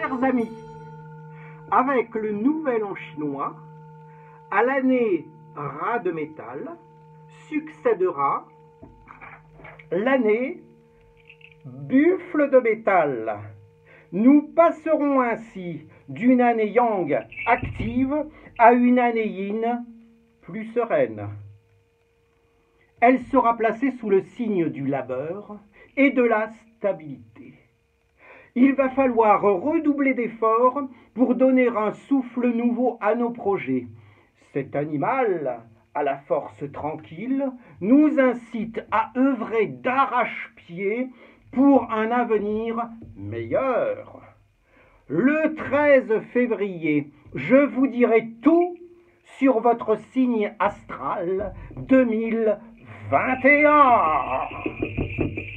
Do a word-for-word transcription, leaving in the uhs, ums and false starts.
chers amis, avec le nouvel an chinois, à l'année rat de métal, succédera l'année buffle de métal. Nous passerons ainsi d'une année yang active à une année yin plus sereine. Elle sera placée sous le signe du labeur et de la stabilité. Il va falloir redoubler d'efforts pour donner un souffle nouveau à nos projets. Cet animal, à la force tranquille, nous incite à œuvrer d'arrache-pied pour un avenir meilleur. Le treize février, je vous dirai tout sur votre signe astral deux mille vingt et un.